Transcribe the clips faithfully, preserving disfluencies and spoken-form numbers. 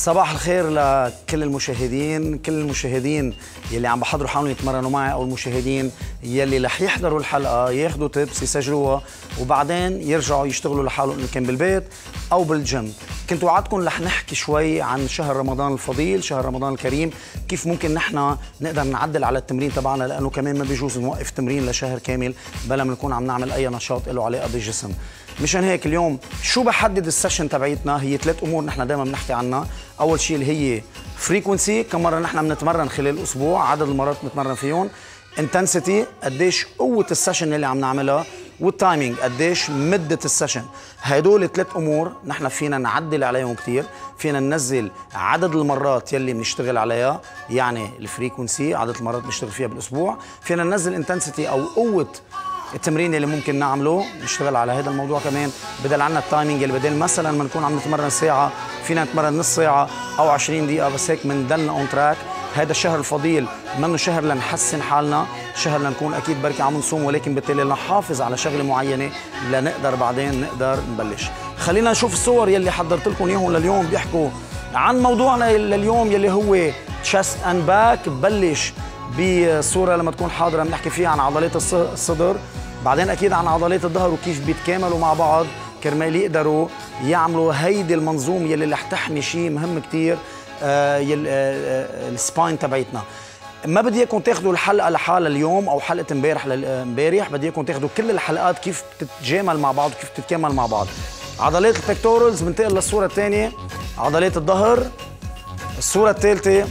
صباح الخير لكل المشاهدين، كل المشاهدين يلي عم بحضروا حالهم يتمرنوا معي او المشاهدين يلي رح يحضروا الحلقه ياخذوا تيبس يسجلوها وبعدين يرجعوا يشتغلوا لحالهم ان كان بالبيت او بالجيم. كنت وعدتكم رح نحكي شوي عن شهر رمضان الفضيل، شهر رمضان الكريم، كيف ممكن نحن نقدر نعدل على التمرين تبعنا، لانه كمان ما بيجوز نوقف تمرين لشهر كامل بلا ما نكون عم نعمل اي نشاط له علاقه بالجسم. مشان هيك اليوم شو بحدد السيشن تبعيتنا؟ هي ثلاث امور نحن دائما بنحكي عنها. اول شيء اللي هي فريكونسي، كم مره نحن بنتمرن خلال الاسبوع، عدد المرات بنتمرن فيهم. انتنسيتي، قديش قوه السيشن اللي عم نعملها. والتايمينج، قديش مده السيشن. هدول ثلاث امور نحن فينا نعدل عليهم كثير، فينا ننزل عدد المرات يلي بنشتغل عليها، يعني الفريكونسي عدد المرات بنشتغل فيها بالاسبوع، فينا ننزل انتنسيتي او قوه التمرين اللي ممكن نعمله، نشتغل على هذا الموضوع كمان. بدل عنا التايمينج اللي بدل مثلا ما نكون عم نتمرن ساعه فينا نتمرن نص ساعه او عشرين دقيقه، بس هيك بنضلنا اون تراك. هذا الشهر الفضيل منه شهر لنحسن حالنا، شهر لنكون اكيد بركي عم نصوم، ولكن بالتالي نحافظ على شغله معينه لنقدر بعدين نقدر نبلش. خلينا نشوف الصور يلي حضرت لكم اياهم لليوم بيحكوا عن موضوعنا لليوم يلي هو تشست اند باك. ببلش بصوره لما تكون حاضره بنحكي فيها عن عضلات الصدر، بعدين اكيد عن عضلات الظهر وكيف بيتكاملوا مع بعض كرمال يقدروا يعملوا هيدي المنظومه يلي رح تحمي شيء مهم كثير، آه يل آه السباين تبعتنا. ما بدي اياكم تاخذوا الحلقه لحالها اليوم او حلقه امبارح لامبارح، بدي اياكم تاخذوا كل الحلقات كيف بتتجامل مع بعض وكيف بتتكامل مع بعض. عضلات البكتورالز، بنتقل للصوره الثانيه. عضلات الظهر. الصوره الثالثه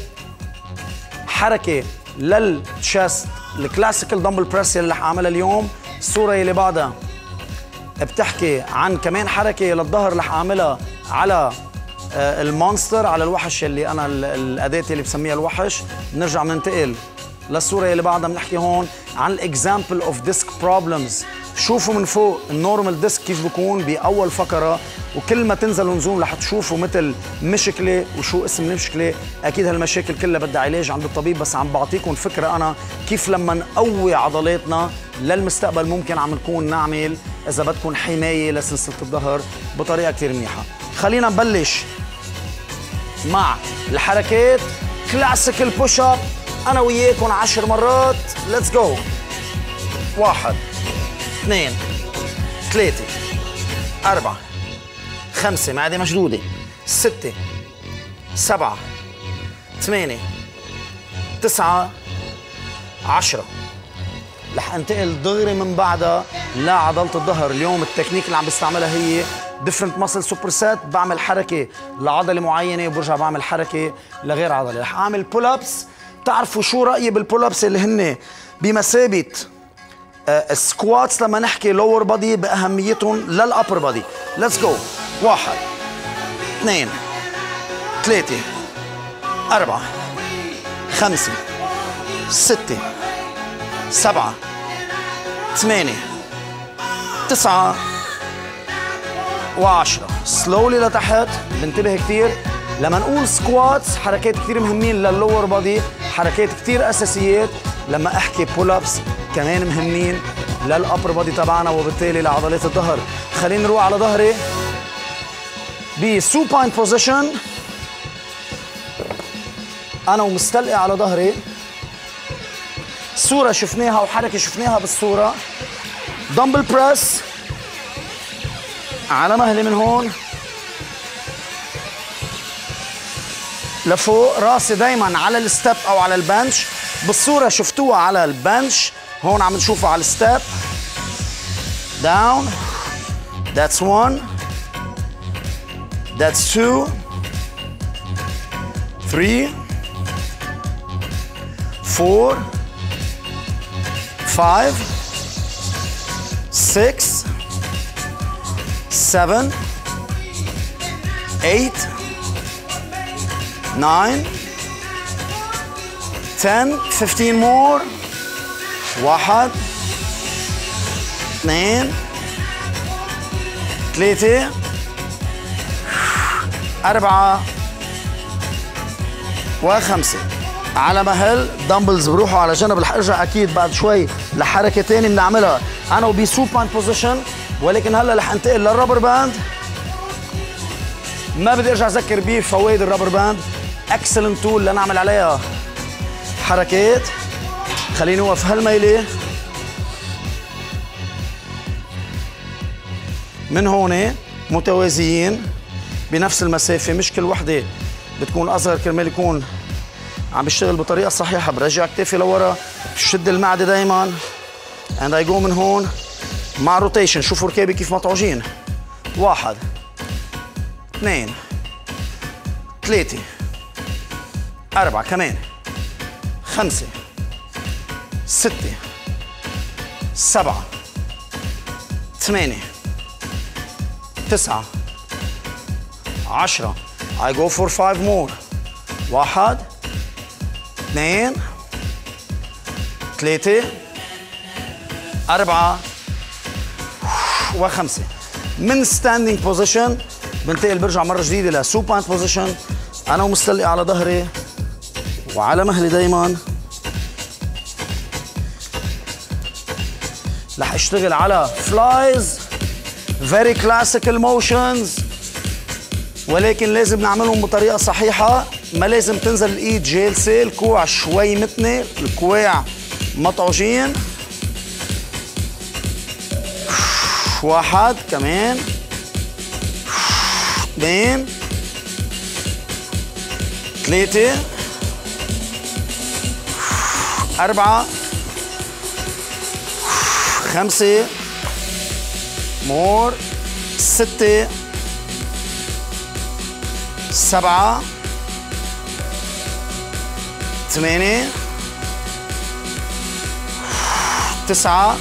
حركه للتشست، الكلاسيكال دمبل بريس اللي رح اعملها اليوم. الصوره اللي بعدها بتحكي عن كمان حركه للظهر رح اعملها على المونستر، على الوحش اللي انا الاداه اللي بسميها الوحش. بنرجع بننتقل للصوره اللي بعدها بنحكي هون عن الاكزامبل اوف ديسك بروبلمز. شوفوا من فوق النورمال ديسك كيف بيكون باول فقره، وكل ما تنزلوا نزوم رح تشوفوا مثل مشكله. وشو اسم المشكله؟ اكيد هالمشاكل كلها بدها علاج عند الطبيب، بس عم بعطيكم فكره انا كيف لما نقوي عضلاتنا للمستقبل ممكن عم نكون نعمل اذا بدكم حمايه لسلسله الظهر بطريقه كثير منيحه. خلينا نبلش مع الحركات. كلاسيكال بوش اب، انا وياكم عشر مرات. ليتس جو. واحد، اثنين، ثلاثة، أربعة، خمسة، معدة مشدودة، ستة، سبعة، ثمانية، تسعة، عشرة. رح انتقل دغري من بعدها لعضلة الظهر. اليوم التكنيك اللي عم بستعملها هي ديفرنت ماسل سوبر سيت. بعمل حركة لعضلة معينة وبرجع بعمل حركة لغير عضلة. رح أعمل بول أبس. بتعرفوا شو رأيي بالبول أبس اللي هن بمثابة السكواتس لما نحكي لور بادي باهميتهم للابر بادي. ليتس جو. واحد، اثنين، ثلاثة، أربعة، خمسة، ستة، سبعة، ثمانية، تسعة، وعشرة. سلولي لتحت. بنتبه كثير لما نقول سكواتس، حركات كثير مهمين لللور بادي، حركات كثير اساسيات. لما احكي بول ابس كمان مهمين للابر بادي تبعنا وبالتالي لعضلات الظهر. خلينا نروح على ظهري بسوباين بوزيشن، انا ومستلقي على ظهري. صوره شفناها وحركه شفناها بالصوره. دمبل بريس على مهلي من هون لفوق، راسي دايما على الستep او على البنش. بالصوره شفتوها على البنش، هون عم نشوفها على الستep. down. that's one. that's two. three. four. five. six. seven. eight. nine. ten. fifteen more. واحد، اثنين، ثلاثة، أربعة، وخمسة. على مهل دمبلز بروحوا على جنب. رح ارجع اكيد بعد شوي لحركة ثانية بنعملها انا وبسوباين بوزيشن، ولكن هلا رح انتقل للرابر باند. ما بدي ارجع اذكر بيه فوائد الرابر باند. اكسلنت تول لنعمل عليها حركات. خليني اوقف هالميله من هون متوازيين بنفس المسافه، مش كل وحده بتكون اصغر كرمال يكون عم بيشتغل بطريقه صحيحه. برجع كتافي لورا، بشد المعده دائما اند اي جو من هون مع روتيشن. شوفوا ركابي كيف مطعوجين. واحد اثنين ثلاثة أربعة كمان خمسة ستة سبعة ثمانية تسعة عشرة. I go for five more. واحد اثنين ثلاثة أربعة وخمسة. من ستاندينج بوزيشن بنتقل برجع مرة جديدة لسوباين بوزيشن. أنا ومستلقي على ظهري وعلى مهلي دايما. رح اشتغل على فلايز very classical motions، ولكن لازم نعملهم بطريقة صحيحة. ما لازم تنزل الايد جالسة، الكوع شوي متنة، الكواع مطعوجين. واحد كمان اثنين ثلاثة أربعة خمسة مور ستة سبعة ثمانية تسعة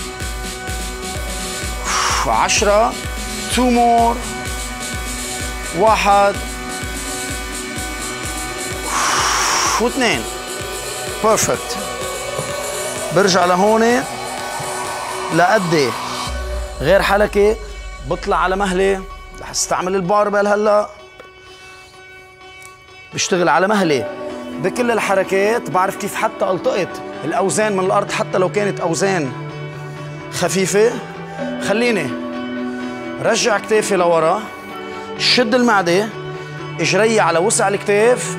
عشرة. تو مور. واحد واثنين. بيرفكت. برجع لهون لقدي غير حلقة، بطلع على مهلي. رح استعمل الباربل هلا، بشتغل على مهلي بكل الحركات. بعرف كيف حتى التقط الاوزان من الارض حتى لو كانت اوزان خفيفة. خليني رجع كتافي لورا، شد المعدة، اجري على وسع الكتاف.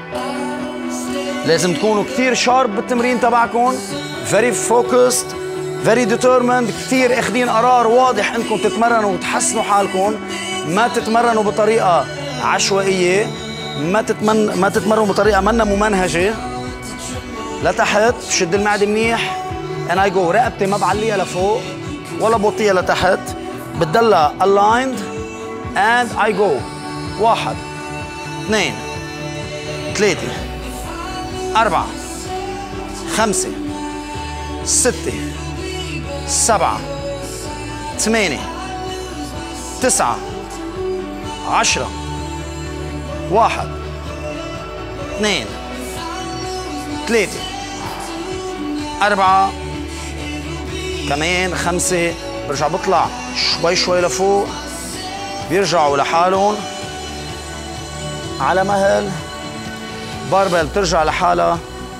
لازم تكونوا كتير شارب بالتمرين تبعكم، very focused very determined، كتير اخدين قرار واضح انكم تتمرنوا وتحسنوا حالكم. ما تتمرنوا بطريقة عشوائية، ما تتمن ما تتمرنوا بطريقة منا ممنهجة. لتحت شد المعدة منيح and I go. رقبتي ما بعليها لفوق ولا بوطيها لتحت، بتضلها aligned and I go. واحد اثنين ثلاثة أربعة خمسة ستة سبعة ثمانية تسعة عشرة. واحد اثنين ثلاثة أربعة كمان خمسة. برجع بطلع شوي شوي لفوق، بيرجعوا لحالهم على مهل. باربل بترجع لحالها.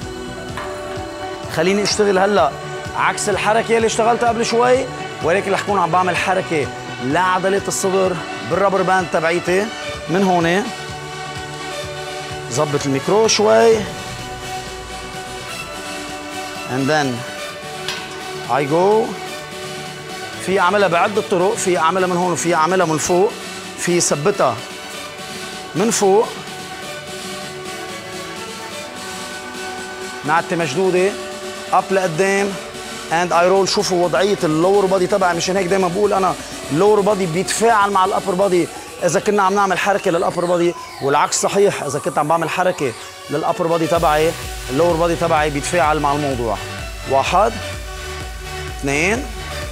خليني اشتغل هلا عكس الحركة اللي اشتغلتها قبل شوي، ولكن رح كون عم بعمل حركة لعضلة الصدر بالرابر باند تبعيتي. من هون ظبط الميكرو شوي and then I go. في اعملها بعدة طرق، في اعملها من هون وفي اعملها من فوق، في ثبتها من فوق نعتي مشدودة اب لقدام اند اي رول. شوفوا وضعية اللور بادي تبعي، مشان هيك دايما بقول انا اللور بادي بيتفاعل مع الابر بادي اذا كنا عم نعمل حركة للابر بادي، والعكس صحيح. اذا كنت عم بعمل حركة للابر بادي تبعي، اللور بادي تبعي بيتفاعل مع الموضوع. واحد اثنين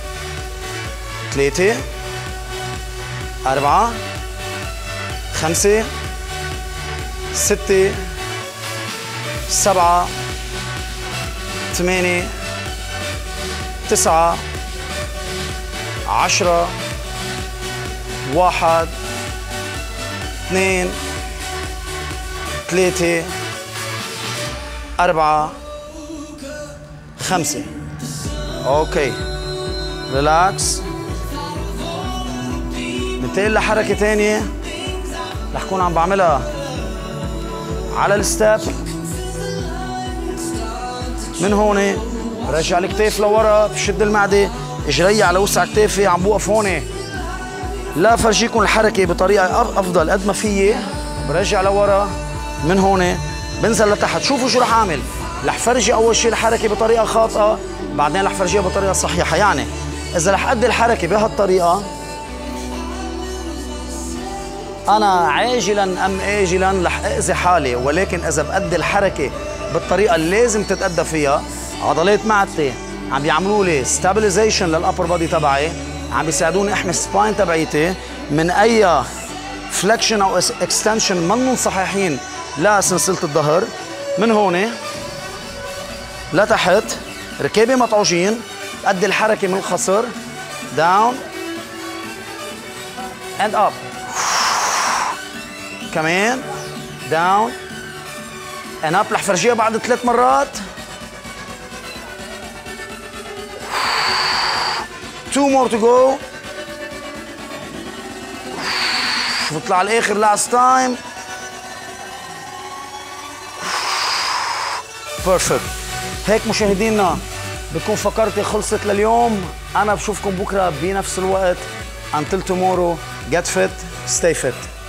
ثلاثة أربعة خمسة ستة سبعة ثمانية تسعة عشرة. واحد اثنين ثلاثة أربعة خمسة. أوكي ريلاكس. ننتقل لحركة تانية رح كون عم بعملها على الستاب. من هون برجع الكتاف لورا، بشد المعدة، اجري على وسع كتافي، عم بوقف هون لا فرجيكم الحركة بطريقة أفضل قد ما فيي. برجع لورا من هون بنزل لتحت. شوفوا شو رح أعمل، رح فرجي أول شيء الحركة بطريقة خاطئة، بعدين رح فرجيها بطريقة صحيحة. يعني إذا رح أدي الحركة بهالطريقة أنا عاجلا أم آجلا رح أذي حالي، ولكن إذا بأدي الحركة بالطريقة اللي لازم تتأدى فيها، عضلات معدتي عم بيعملوا لي ستابلايزيشن للأبر بادي تبعي، عم بيساعدوني احمي السباين تبعيتي من اي فليكشن او اكستنشن منهم صحيحين لسلسله الظهر. من هون لتحت ركابي مطعوجين، قد الحركه من الخصر، داون اند اب، كمان داون اند اب. رح فرجيها بعد ثلاث مرات. two more to go. بطلع على الاخر last time. perfect. هيك مشاهدينا بكون فقرتي خلصت لليوم. انا بشوفكم بكره بنفس الوقت. until tomorrow get fit stay fit.